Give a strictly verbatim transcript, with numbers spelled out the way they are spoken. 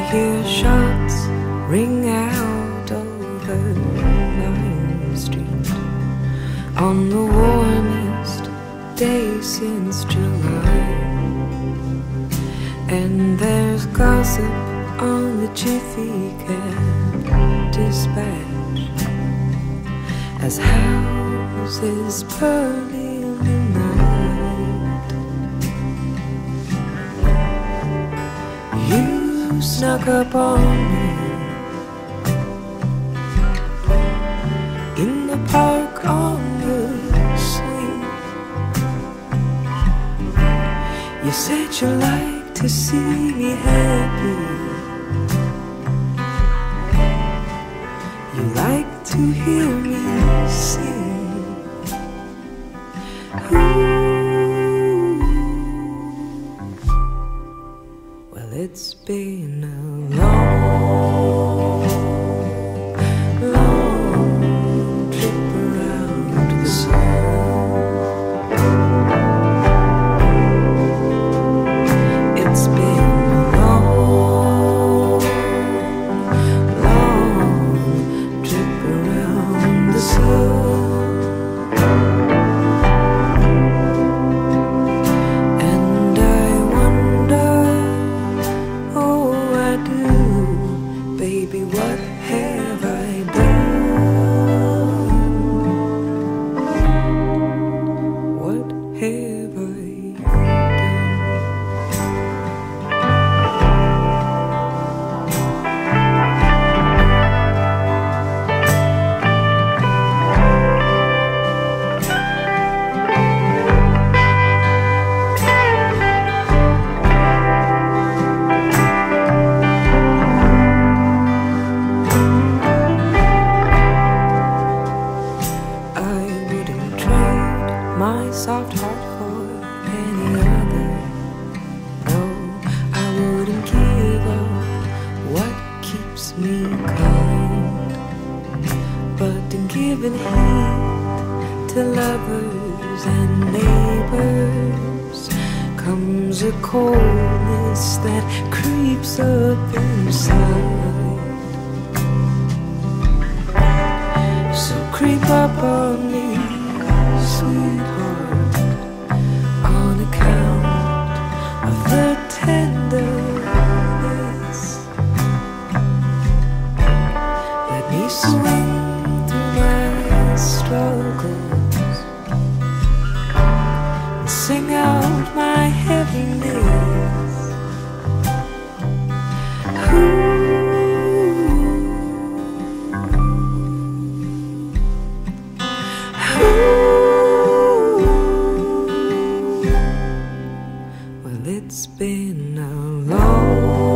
hear shots ring out over Lime Street on the warmest day since July. And there's gossip on the Jiffy Cab Dispatch as houses burn in the night. You snuck up on me in the park on the swing. You said you liked to see me happy. You like to hear me sing. Ooh. Well, it's been a long, long trip around the sun. It's been a long, long trip around the sun. And I wonder, oh I do, baby, what have I done? What have I I wouldn't trade my soft heart for any other. No, I wouldn't give up what keeps me kind. But in giving heed to lovers and neighbors comes a coldness that creeps up inside. So creep up on me, sweetheart, on account of the tenderness. Let me swing through my struggles and sing out my heaviness. Ooh. Well, it's been a long